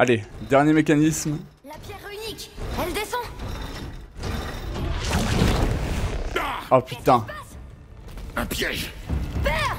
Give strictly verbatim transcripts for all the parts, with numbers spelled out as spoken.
Allez, dernier mécanisme. La pierre unique, elle descend. Oh putain. Un piège. Père!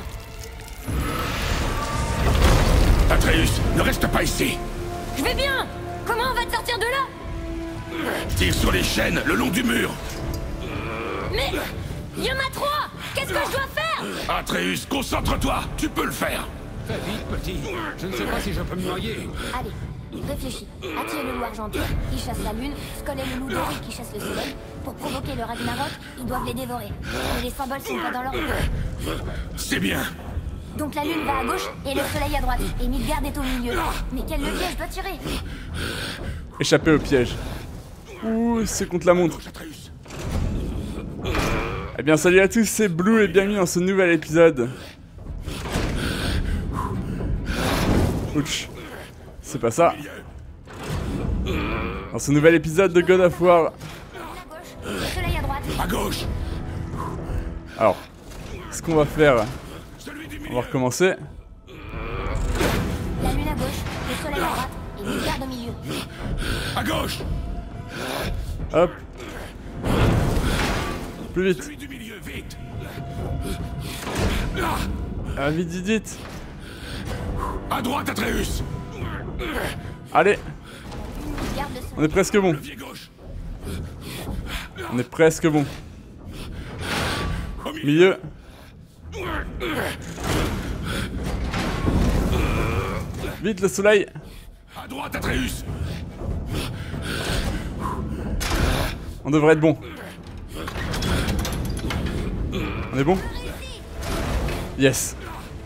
Atreus, ne reste pas ici. Je vais bien. Comment on va te sortir de là? Tire sur les chaînes le long du mur. Mais il y en a trois. Qu'est-ce que je dois faire? Atreus, concentre-toi. Tu peux le faire. Fais vite, petit. Je ne sais pas si je peux me noyer. Allez, réfléchis. Attirer le loup argenté, qui chasse la lune, Skoll et le loup doré qui chasse le soleil. Pour provoquer le Ragnarok, ils doivent les dévorer. Mais les symboles sont pas dans l'ordre. C'est bien. Donc la lune va à gauche et le soleil à droite. Et Midgard est au milieu. Mais quel levier je dois tirer? Échapper au piège. Ouh, c'est contre la montre. Atreus. Eh bien salut à tous, c'est Blue et bienvenue dans ce nouvel épisode. Ouch. C'est pas ça. Dans ce nouvel épisode de God of War. La lune à gauche, le soleil à droite. À gauche. Alors, ce qu'on va faire, Celui du on milieu. va recommencer. La lune à gauche, le soleil à droite. Et Midgard au milieu. À gauche. Hop. Plus vite. Celui du milieu, vite. Ah, vite, vite, vite. À droite, Atreus. Allez, Midgard le on soleil. est presque bon. Levier gauche. On est presque bon. Au milieu. Milieu. Vite le soleil. À droite, Atreus. On devrait être bon. On est bon? Yes.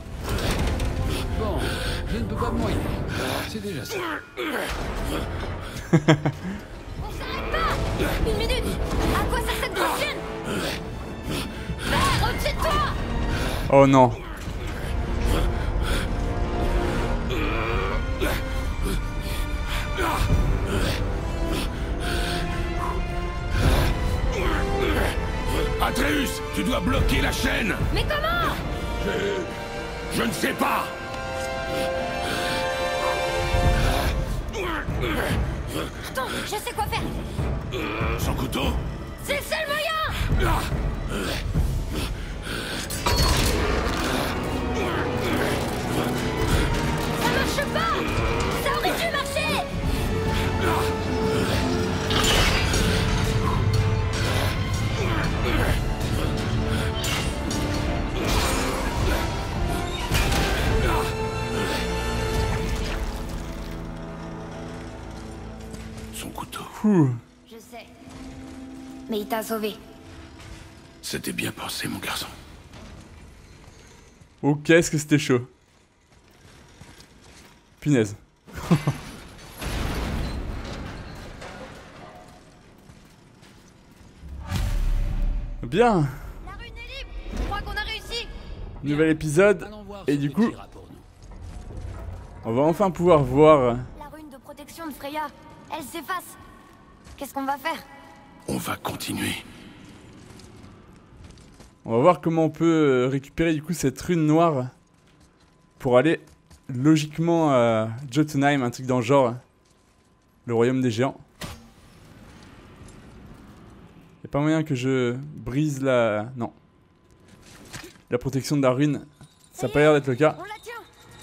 Bon, je ne peux pas me noyer. C'est déjà ça. On s'arrête pas. Une minute. À quoi sert cette grosse chaîne? Père, au-dessus de toi. Oh non. Atreus, tu dois bloquer la chaîne. Mais comment? Je ne sais pas. Attends, je sais quoi faire. Son couteau. C'est le seul moyen. Ça marche pas. Ça aurait dû marcher. Son couteau. Ouh. Je sais. Mais il t'a sauvé. C'était bien pensé, mon garçon. Oh, qu'est-ce que c'était chaud. Punaise. Bien. La rune est libre. Je crois qu'on a réussi. Nouvel épisode. Allons voir Et ce du que coup, tu iras pour nous. on va enfin pouvoir voir. La rune de protection de Freya, elle s'efface. Qu'est-ce qu'on va faire? On va continuer. On va voir comment on peut euh, récupérer du coup cette rune noire pour aller logiquement à Jotunheim, un truc dans le genre, le royaume des géants. Y'a pas moyen que je brise la... Non. La protection de la rune, ça a pas l'air d'être le cas. On la tient.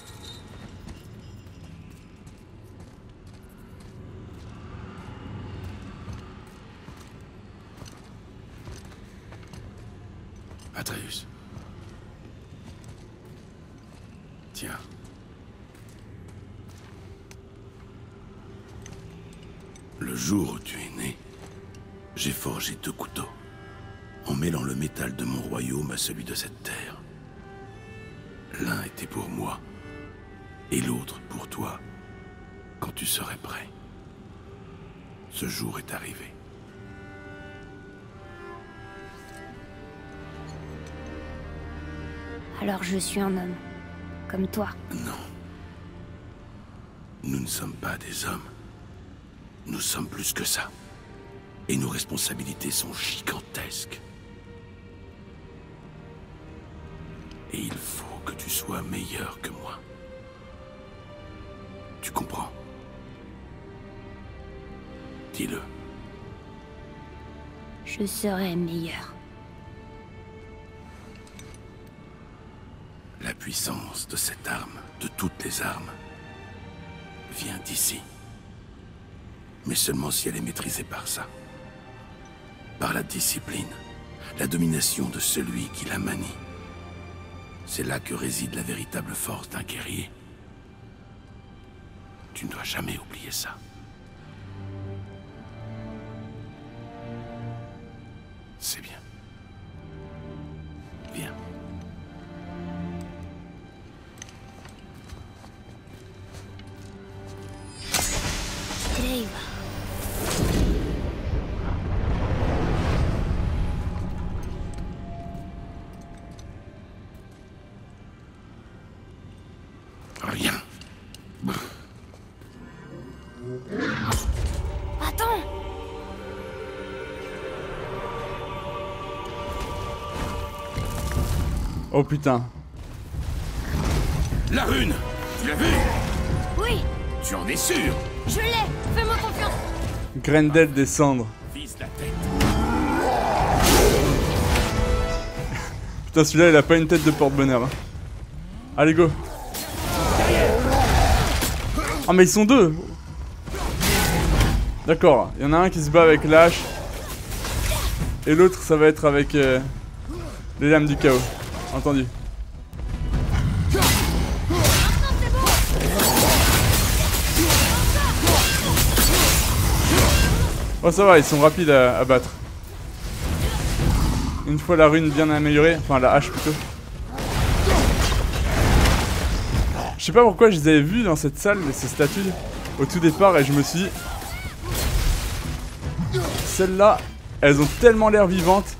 Atreus. Tiens. Le jour où tu es né, j'ai forgé deux couteaux, en mêlant le métal de mon royaume à celui de cette terre. L'un était pour moi, et l'autre pour toi, quand tu serais prêt. Ce jour est arrivé. Alors je suis un homme. Comme toi. Non. Nous ne sommes pas des hommes. Nous sommes plus que ça. Et nos responsabilités sont gigantesques. Et il faut que tu sois meilleur que moi. Tu comprends? Dis-le. Je serai meilleur. La puissance de cette arme, de toutes les armes, vient d'ici. Mais seulement si elle est maîtrisée par ça. Par la discipline, la domination de celui qui la manie. C'est là que réside la véritable force d'un guerrier. Tu ne dois jamais oublier ça. C'est bien. Viens. Dave. Rien. Attends. Oh putain. La rune! Tu l'as vue? Oui, Tu en es sûr? je l'ai. Fais-moi confiance. Grendel descendre. Vise la tête. Putain, celui-là, il a pas une tête de porte-bonheur. Hein. Allez, go. Ah, mais ils sont deux. D'accord, il y en a un qui se bat avec l'hache. Et l'autre, ça va être avec euh, les lames du chaos. Entendu. Oh, ça va, ils sont rapides à, à battre. Une fois la rune bien améliorée, enfin la hache plutôt. Je sais pas pourquoi je les avais vus dans cette salle, ces statues, au tout départ, et je me suis dit... Celles-là, elles ont tellement l'air vivantes.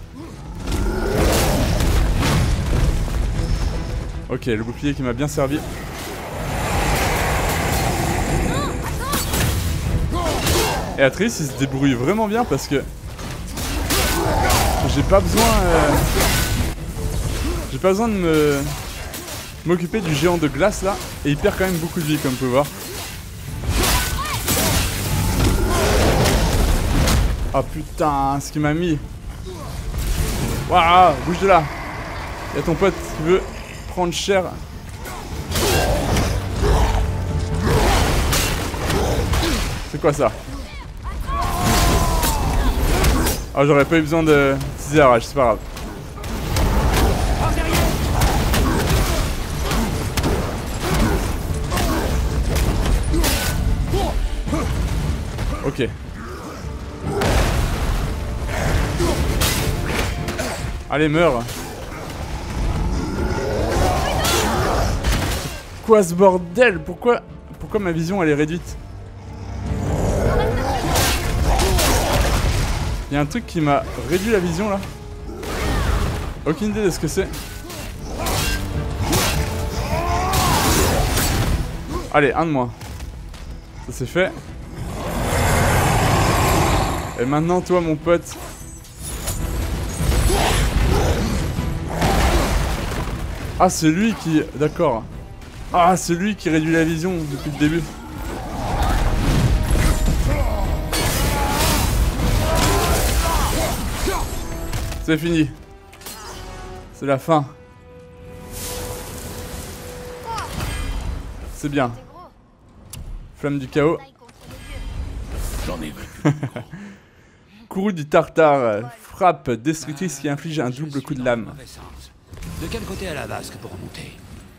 Ok, le bouclier qui m'a bien servi. Et Atreus, il se débrouille vraiment bien parce que... J'ai pas besoin... Euh... J'ai pas besoin de me... m'occuper du géant de glace là. Et il perd quand même beaucoup de vie comme vous pouvez voir. Ah putain, ce qu'il m'a mis. Waouh, bouge de là. Y'a ton pote qui veut prendre cher. C'est quoi ça? Ah, j'aurais pas eu besoin de teaser rage, c'est pas grave. Ok. Allez, meurs. Quoi ce bordel? Pourquoi Pourquoi ma vision elle est réduite? Il y a un truc qui m'a réduit la vision là. Aucune idée de ce que c'est. Allez, un de moins. Ça c'est fait. Et maintenant toi mon pote. Ah c'est lui qui... D'accord. Ah c'est lui qui réduit la vision depuis le début. C'est fini. C'est la fin. C'est bien. Flamme du chaos. J'en ai vu. Courroux du tartare. Frappe destructrice qui inflige un double coup de lame. De quel côté à la vasque pour remonter?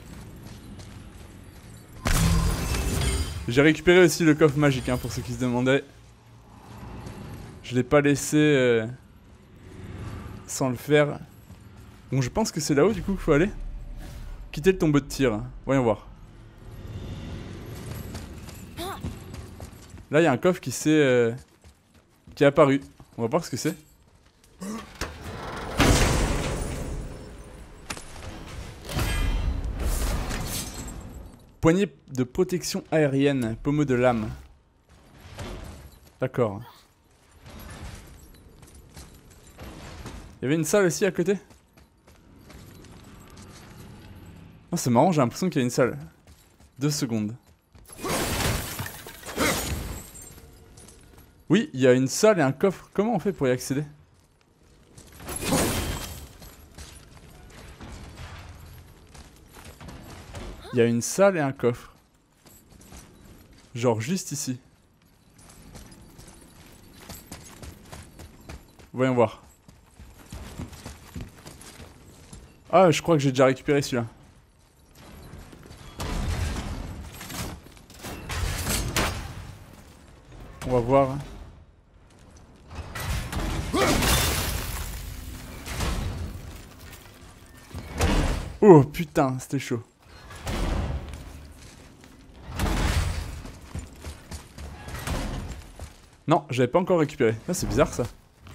J'ai récupéré aussi le coffre magique hein, pour ceux qui se demandaient. Je l'ai pas laissé euh, sans le faire. Bon, je pense que c'est là-haut du coup qu'il faut aller. Quitter le tombeau de tir. Voyons voir. Là, il y a un coffre qui s'est euh, qui est apparu. On va voir ce que c'est. Poignée de protection aérienne, pommeau de lame. D'accord. Il y avait une salle aussi à côté. Oh, c'est marrant, j'ai l'impression qu'il y a une salle. Deux secondes. Oui, il y a une salle et un coffre. Comment on fait pour y accéder? Il y a une salle et un coffre. Genre juste ici. Voyons voir. Ah, je crois que j'ai déjà récupéré celui-là. On va voir. Oh putain, c'était chaud. Non, j'avais pas encore récupéré. Ah, c'est bizarre ça.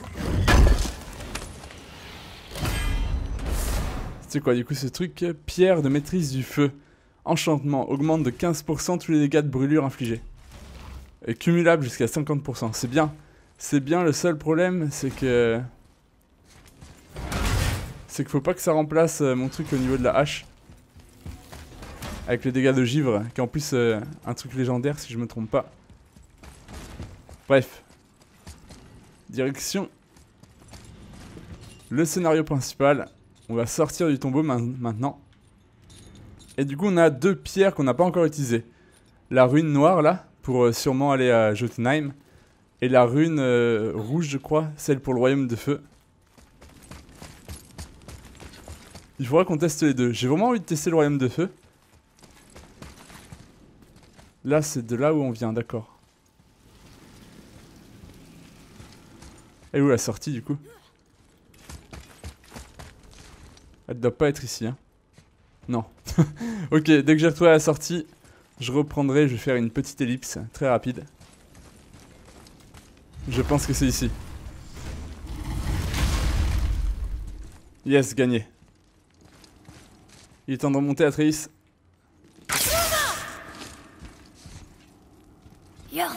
C'est quoi du coup ce truc? Pierre de maîtrise du feu. Enchantement. Augmente de quinze pour cent tous les dégâts de brûlure infligés. Et cumulable jusqu'à cinquante pour cent. C'est bien. C'est bien, le seul problème c'est que... C'est qu'il faut pas que ça remplace mon truc au niveau de la hache. Avec les dégâts de givre. Qui est en plus euh, un truc légendaire si je me trompe pas. Bref. Direction. Le scénario principal. On va sortir du tombeau maintenant. Et du coup on a deux pierres qu'on n'a pas encore utilisées. La rune noire là, pour euh, sûrement aller à Jotunheim. Et la rune euh, rouge je crois, celle pour le royaume de feu. Il faudra qu'on teste les deux. J'ai vraiment envie de tester le royaume de feu. Là c'est de là où on vient, d'accord. Elle est où la sortie du coup? Elle doit pas être ici hein. Non. Ok, dès que j'ai retrouvé la sortie, je reprendrai, je vais faire une petite ellipse très rapide. Je pense que c'est ici. Yes, gagné. Il est temps de remonter à Triss. Yorf.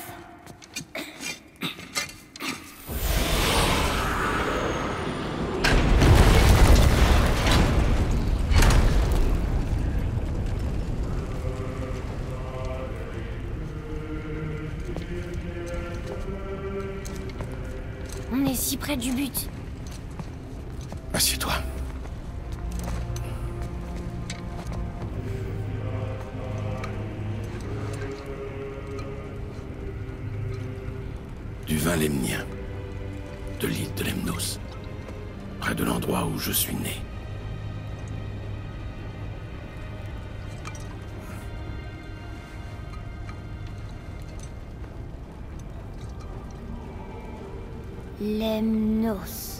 On est si près du but. Assieds-toi. Du vin lemnien, de l'île de Lemnos, près de l'endroit où je suis né. Lemnos.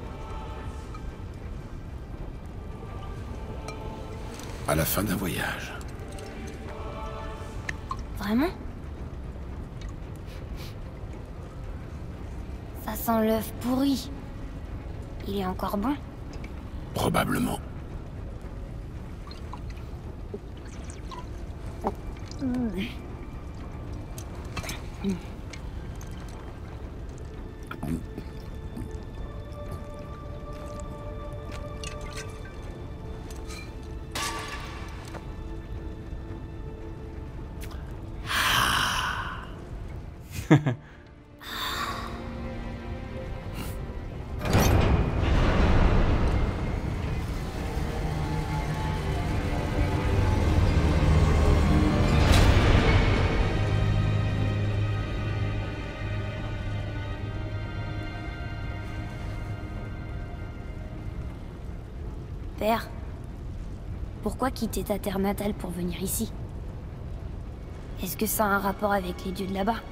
À la fin d'un voyage. Vraiment? Ça sent l'œuf pourri. Il est encore bon? Probablement. Mmh. Mmh. Père, pourquoi quitter ta terre natale pour venir ici? Est-ce que ça a un rapport avec les dieux de là-bas?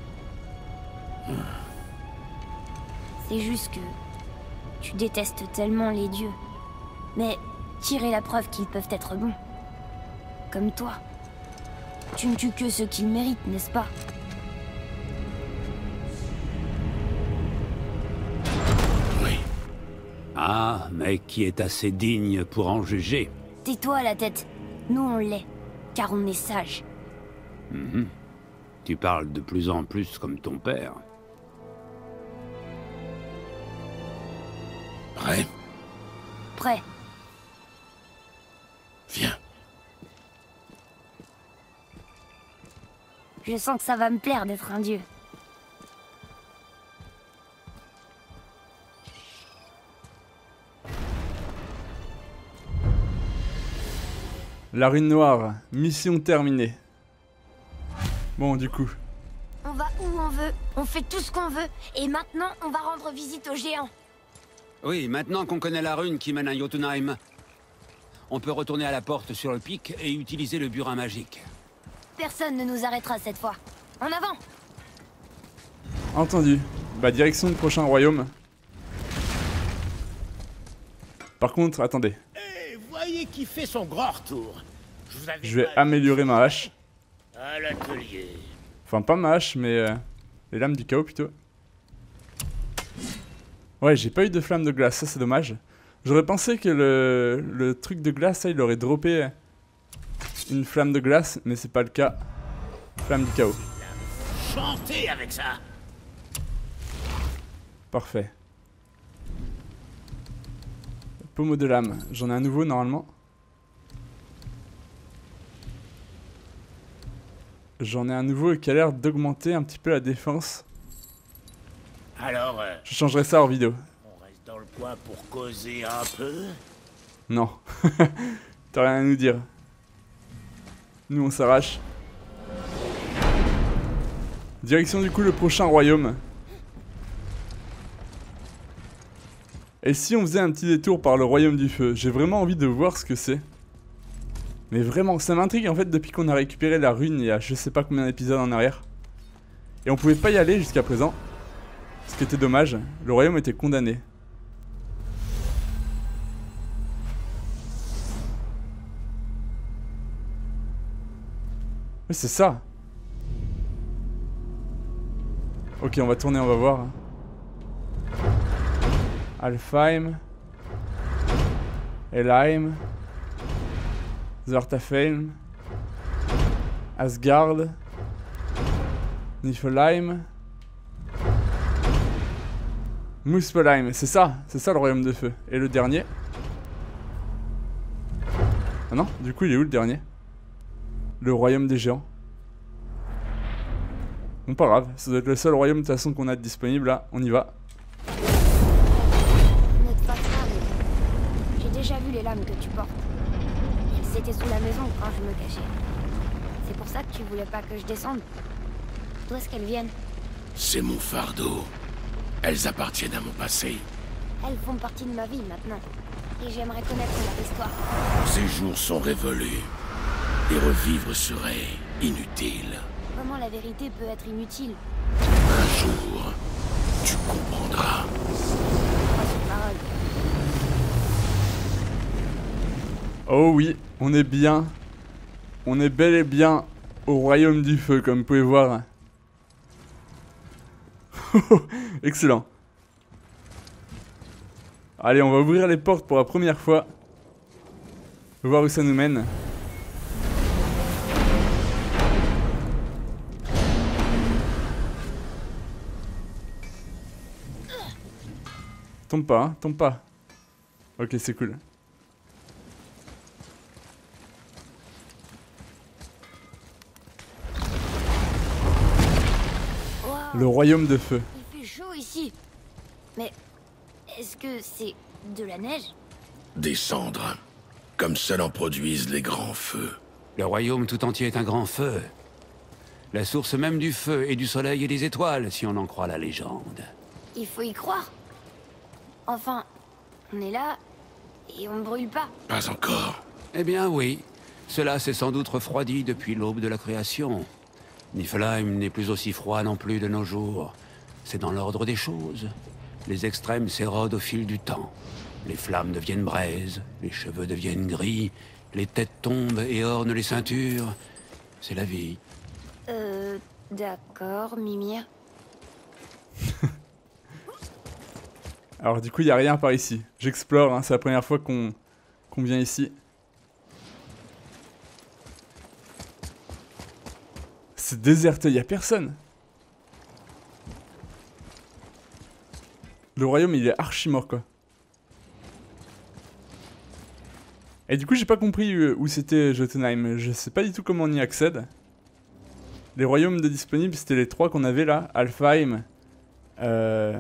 C'est juste que tu détestes tellement les dieux. Mais tirer la preuve qu'ils peuvent être bons. Comme toi. Tu ne tues que ceux qu'ils méritent, n'est-ce pas? Oui. Ah, mais qui est assez digne pour en juger? Tais-toi la tête. Nous on l'est. Car on est sages. Mm-hmm. Tu parles de plus en plus comme ton père. Prêt? Prêt. Viens. Je sens que ça va me plaire d'être un dieu. La rune noire, mission terminée. Bon, du coup. On va où on veut, on fait tout ce qu'on veut, et maintenant on va rendre visite aux géants. Oui, maintenant qu'on connaît la rune qui mène à Jotunheim, on peut retourner à la porte sur le pic et utiliser le burin magique. Personne ne nous arrêtera cette fois. En avant! Entendu. Bah, direction le prochain royaume. Par contre, attendez. Eh, voyez qui fait son grand retour. Je, vous avais Je vais pas améliorer ma hache. dit. À l'atelier. Enfin, pas ma hache, mais euh, les lames du chaos plutôt. Ouais, j'ai pas eu de flamme de glace, ça c'est dommage. J'aurais pensé que le, le truc de glace, ça, il aurait droppé une flamme de glace, mais c'est pas le cas. Flamme du chaos. Chantez avec ça. Parfait. Pommeau de lame, j'en ai un nouveau normalement. J'en ai un nouveau qui a l'air d'augmenter un petit peu la défense. Alors, euh, Je changerai ça hors vidéo. on reste dans le coin pour causer un peu. Non. T'as rien à nous dire. Nous on s'arrache. Direction du coup le prochain royaume. Et si on faisait un petit détour par le royaume du feu? J'ai vraiment envie de voir ce que c'est. Mais vraiment, ça m'intrigue en fait depuis qu'on a récupéré la rune il y a je sais pas combien d'épisodes en arrière. Et on pouvait pas y aller jusqu'à présent. Ce qui était dommage, le royaume était condamné. Mais c'est ça. Ok, on va tourner, on va voir. Alfheim. Helheim. Svartalfheim. Asgard. Niflheim. Muspelheim, c'est ça, c'est ça le royaume de feu. Et le dernier? Ah non, du coup il est où le dernier? Le royaume des géants. Bon, pas grave, ça doit être le seul royaume de toute façon qu'on a de disponible là, on y va. Notre femme, j'ai déjà vu les lames que tu portes. Elles étaient sous la maison quand je me cachais. C'est pour ça que tu voulais pas que je descende. D'où est-ce qu'elles viennent? C'est mon fardeau. Elles appartiennent à mon passé. Elles font partie de ma vie maintenant. Et j'aimerais connaître leur histoire. Ces jours sont révolus. Et revivre serait inutile. Comment la vérité peut être inutile? Un jour, tu comprendras. Pas sur parole. Oh oui, on est bien. On est bel et bien au royaume du feu, comme vous pouvez voir. Excellent. Allez, on va ouvrir les portes pour la première fois. On va voir où ça nous mène. Tombe pas, hein, tombe pas. Ok, c'est cool. Wow, Le royaume de feu. il fait chaud ici. Mais est-ce que c'est de la neige? Des cendres, comme seuls en produisent les grands feux. Le royaume tout entier est un grand feu. La source même du feu et du soleil et des étoiles, si on en croit la légende. Il faut y croire. Enfin, on est là et on ne brûle pas. Pas encore. Eh bien oui, cela s'est sans doute refroidi depuis l'aube de la création. Niflheim n'est plus aussi froid non plus de nos jours. C'est dans l'ordre des choses. Les extrêmes s'érodent au fil du temps. Les flammes deviennent braises, les cheveux deviennent gris, les têtes tombent et ornent les ceintures. C'est la vie. Euh, d'accord, Mimir. Alors du coup, il n'y a rien par ici. J'explore, hein, c'est la première fois qu'on qu'on vient ici. C'est déserté, il n'y a personne. Le royaume, il est archi mort, quoi. Et du coup, j'ai pas compris où c'était Jotunheim. Je sais pas du tout comment on y accède. Les royaumes de disponibles, c'était les trois qu'on avait là. Alfheim. Euh...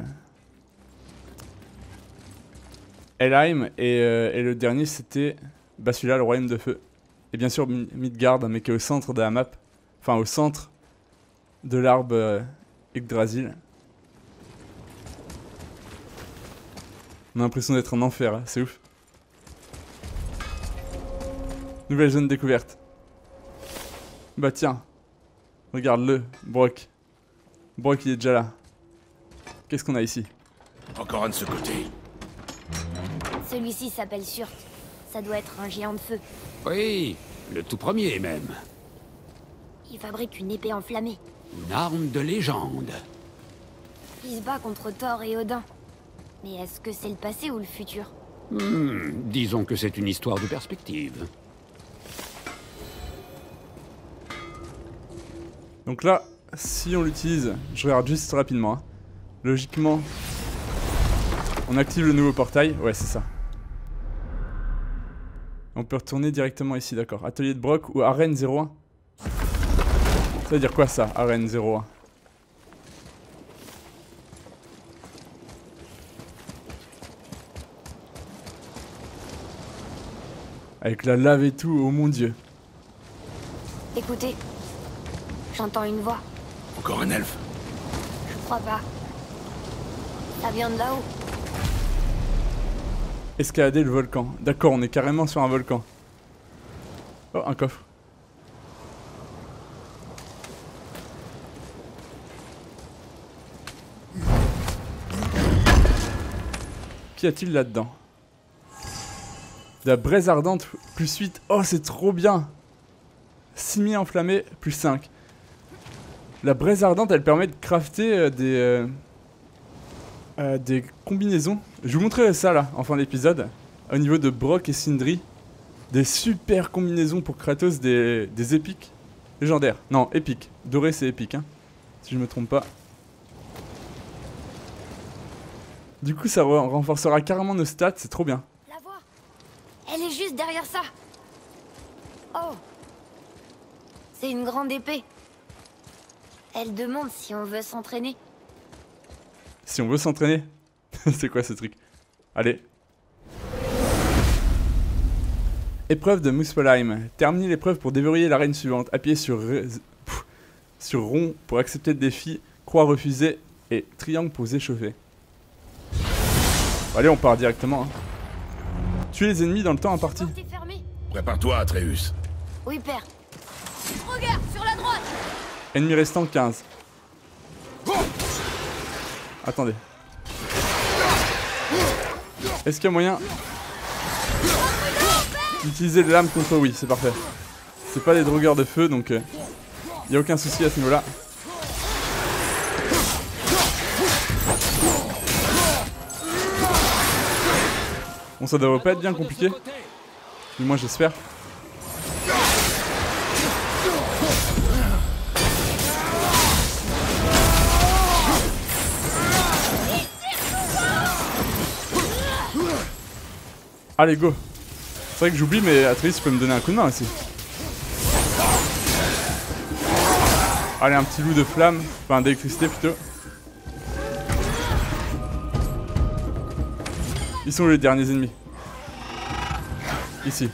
Helheim. Et, euh, et le dernier, c'était... Bah celui-là, le royaume de feu. Et bien sûr Midgard, mais qui est au centre de la map. Enfin au centre de l'arbre euh, Yggdrasil. On a l'impression d'être en enfer, hein, c'est ouf. Nouvelle zone découverte. Bah tiens. Regarde-le, Brok. Brok il est déjà là. Qu'est-ce qu'on a ici? Encore un de ce côté. Celui-ci s'appelle Surt. Ça doit être un géant de feu. Oui, le tout premier même. Il fabrique une épée enflammée. Une arme de légende. Il se bat contre Thor et Odin. Mais est-ce que c'est le passé ou le futur? Hmm, disons que c'est une histoire de perspective. Donc là, si on l'utilise, je regarde juste rapidement. Hein. Logiquement, on active le nouveau portail. Ouais, c'est ça. On peut retourner directement ici, d'accord. Atelier de Brok ou Arène zéro un. Ça veut dire quoi ça, Arène zéro un? Avec la lave et tout, oh mon dieu. Écoutez, j'entends une voix. Encore un elfe. Je crois pas. Ça vient de là-haut. Escalader le volcan. D'accord, on est carrément sur un volcan. Oh, un coffre. Qu'y a-t-il là-dedans? De la braise ardente, plus huit. Oh, c'est trop bien! six enflammés, plus cinq. La braise ardente, elle permet de crafter euh, des... Euh, euh, des combinaisons. Je vous montrerai ça, là, en fin d'épisode. Au niveau de Brok et Sindri. Des super combinaisons pour Kratos, des, des épiques. Légendaires. Non, épiques. Doré, c'est épique, hein. Si je me trompe pas. Du coup, ça re renforcera carrément nos stats, c'est trop bien. La voix. Elle est juste derrière ça. Oh. C'est une grande épée. Elle demande si on veut s'entraîner. Si on veut s'entraîner. C'est quoi ce truc? Allez. Épreuve de Muspelheim. Terminez l'épreuve pour déverrouiller l'arène suivante. Appuyez sur, Pff. sur rond pour accepter le défi, croix refusée et triangle pour vous échauffer. Allez, on part directement. Hein. Tuez les ennemis dans le temps imparti. Prépare-toi, Atreus. Oui, père. Regarde, sur la droite. Ennemi restant quinze. Attendez. Est-ce qu'il y a moyen d'utiliser les lames contre oui, c'est parfait. C'est pas des drogueurs de feu, donc il euh, n'y a aucun souci à ce niveau-là. Bon, ça devrait pas être bien compliqué. Du moins, j'espère. Allez, go. C'est vrai que j'oublie, mais Atreus peut me donner un coup de main aussi. Allez, un petit loup de flamme. Enfin, d'électricité plutôt. Ils sont où les derniers ennemis? Ici.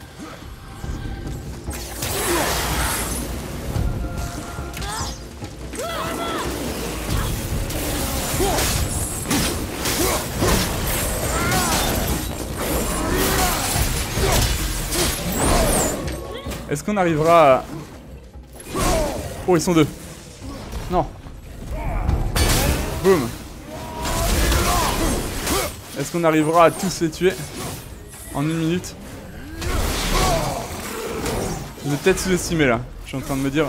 Est-ce qu'on arrivera à... Oh, ils sont deux. Non. Boum. Est-ce qu'on arrivera à tous les tuer en une minute? Je vais peut-être sous-estimer là. Je suis en train de me dire...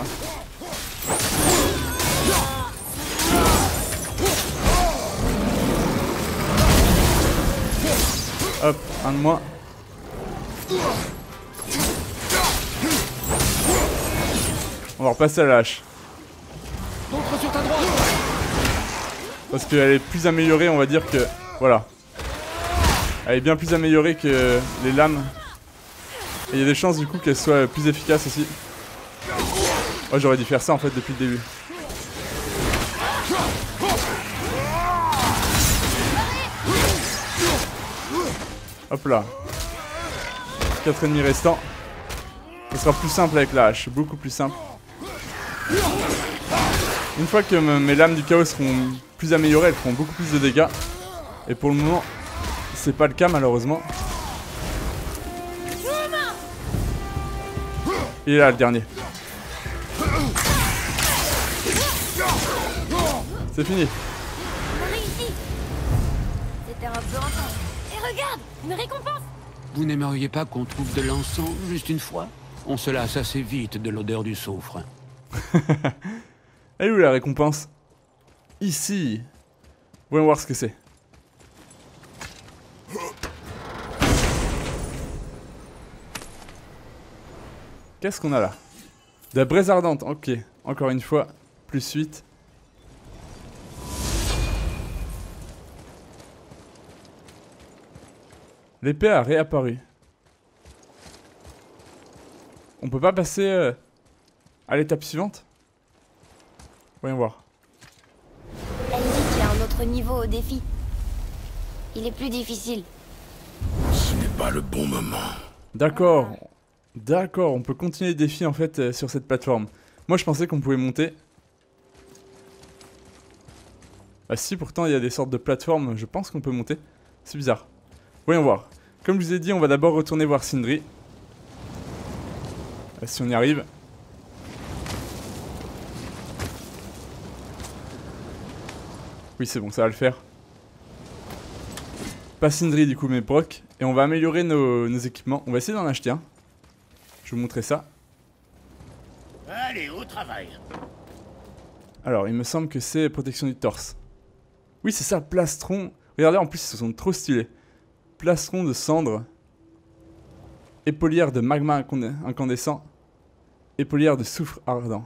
Hop, un de moins. On va repasser à la hache. Parce qu'elle est plus améliorée, on va dire que... Voilà. Elle est bien plus améliorée que les lames. Et il y a des chances du coup qu'elle soit plus efficace aussi. Oh, j'aurais dû faire ça en fait depuis le début. Hop là. quatre ennemis restants. Ce sera plus simple avec la hache, beaucoup plus simple. Une fois que mes lames du chaos seront plus améliorées, elles feront beaucoup plus de dégâts. Et pour le moment, c'est pas le cas malheureusement. Et là, le dernier. C'est fini. On a réussi. C'était un peu intense. Et regarde, une récompense. Vous n'aimeriez pas qu'on trouve de l'encens, juste une fois? On se lasse assez vite de l'odeur du soufre. Elle est où la récompense? Ici. Voyons voir ce que c'est. Qu'est-ce qu'on a là? De la braise ardente, ok. Encore une fois, plus huit. L'épée a réapparu. On peut pas passer euh, à l'étape suivante? Voyons voir. Elle dit qu'il y a un autre niveau au défi. Il est plus difficile. Ce n'est pas le bon moment. D'accord. D'accord, on peut continuer les défis en fait euh, sur cette plateforme. Moi je pensais qu'on pouvait monter. Ah si, pourtant il y a des sortes de plateformes, je pense qu'on peut monter. C'est bizarre. Voyons voir. Comme je vous ai dit, on va d'abord retourner voir Sindri. Ah, si on y arrive. Oui, c'est bon, ça va le faire. Pas Sindri du coup, mais Brok. Et on va améliorer nos, nos équipements. On va essayer d'en acheter un. Je vais vous montrer ça. Allez, au travail. Alors, il me semble que c'est protection du torse. Oui, c'est ça, plastron. Regardez, en plus, ils sont trop stylés. Plastron de cendre. Épaulière de magma incandescent. Épaulière de soufre ardent.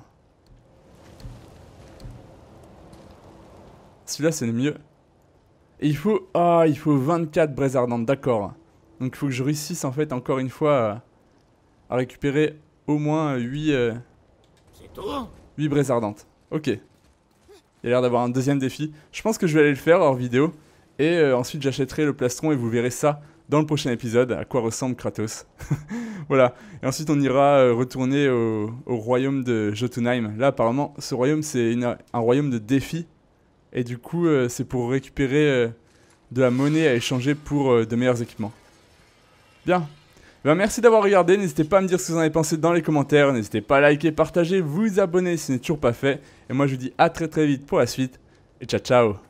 Celui-là, c'est le mieux. Et il faut... Ah, il faut vingt-quatre braises ardentes, d'accord. Donc, il faut que je réussisse, en fait, encore une fois, à récupérer au moins huit... Euh, C'est tout? huit braises ardentes. Ok. Il y a l'air d'avoir un deuxième défi. Je pense que je vais aller le faire hors vidéo. Et euh, ensuite, j'achèterai le plastron et vous verrez ça dans le prochain épisode, à quoi ressemble Kratos. Voilà. Et ensuite, on ira euh, retourner au, au royaume de Jotunheim. Là, apparemment, ce royaume, c'est une- un royaume de défis. Et du coup, euh, c'est pour récupérer euh, de la monnaie à échanger pour euh, de meilleurs équipements. Bien. Ben, merci d'avoir regardé. N'hésitez pas à me dire ce que vous en avez pensé dans les commentaires. N'hésitez pas à liker, partager, vous abonner si ce n'est toujours pas fait. Et moi, je vous dis à très très vite pour la suite. Et ciao ciao.